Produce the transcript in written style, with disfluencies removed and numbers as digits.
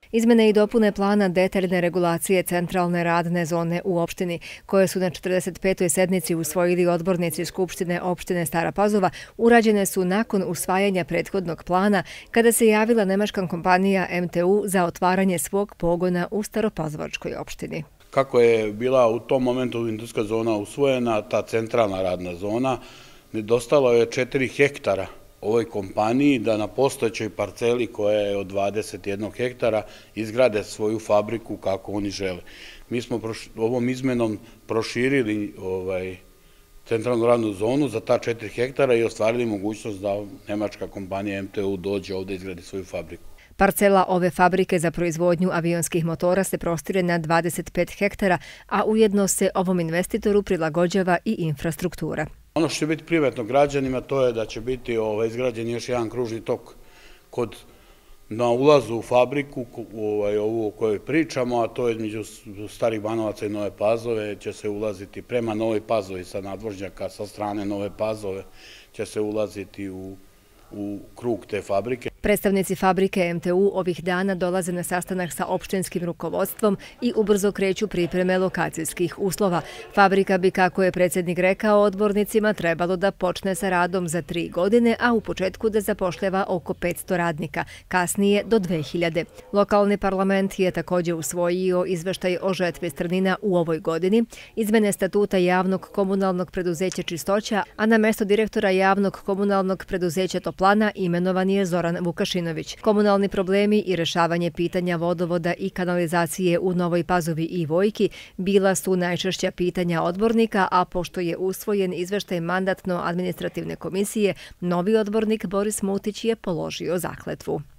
Izmene i dopune plana detaljne regulacije centralne radne zone u opštini, koje su na 45. sednici usvojili odbornici Skupštine opštine Stara Pazova, urađene su nakon usvajanja prethodnog plana kada se javila nemačka kompanija MTU za otvaranje svog pogona u Staropazovačkoj opštini. Kako je bila u tom momentu industrijska zona usvojena, ta centralna radna zona, nedostalo je 4 hektara ovoj kompaniji da na postojećoj parceli koja je od 21 hektara izgrade svoju fabriku kako oni žele. Mi smo ovom izmenom proširili centralnu radnu zonu za ta 4 hektara i ostvarili mogućnost da nemačka kompanija MTU dođe ovdje i izgradi svoju fabriku. Parcela ove fabrike za proizvodnju avionskih motora se prostire na 25 hektara, a ujedno se ovom investitoru prilagođava i infrastruktura. Ono što će biti primetno građanima to je da će biti izgrađen još jedan kružni tok na ulazu u fabriku, ovu o kojoj pričamo, a to je između Starih Banovaca i Nove Pazove, će se ulaziti prema Novoj Pazovi sa nadvožnjaka, sa strane Nove Pazove će se ulaziti u krug te fabrike. Predstavnici fabrike MTU ovih dana dolaze na sastanak sa opštinskim rukovodstvom i ubrzo kreću pripreme lokacijskih uslova. Fabrika bi, kako je predsjednik rekao odbornicima, trebalo da počne sa radom za 3 godine, a u početku da zapošljava oko 500 radnika, kasnije do 2000. Lokalni parlament je također usvojio izveštaj o žetvi strnina u ovoj godini, izmene statuta javnog komunalnog preduzeća Čistoća, a na mesto direktora javnog komunalnog preduzeća Toplana imenovan je Zoran Vukašinović. Komunalni problemi i rešavanje pitanja vodovoda i kanalizacije u Novoj Pazovi i Vojki bila su najčešća pitanja odbornika, a pošto je usvojen izveštaj mandatno-administrativne komisije, novi odbornik Boris Mutić je položio zakletvu.